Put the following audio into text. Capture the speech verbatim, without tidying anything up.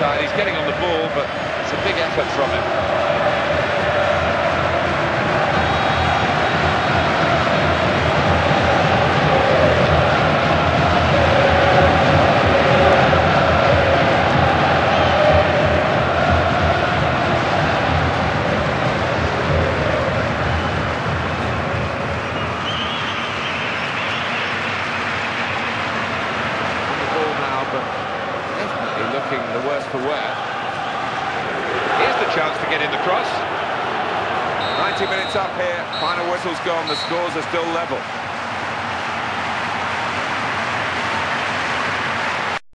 side. He's getting on the ball, but it's a big effort from him. Looking the worse for wear. Here's the chance to get in the cross. ninety minutes up here, final whistle's gone, the scores are still level.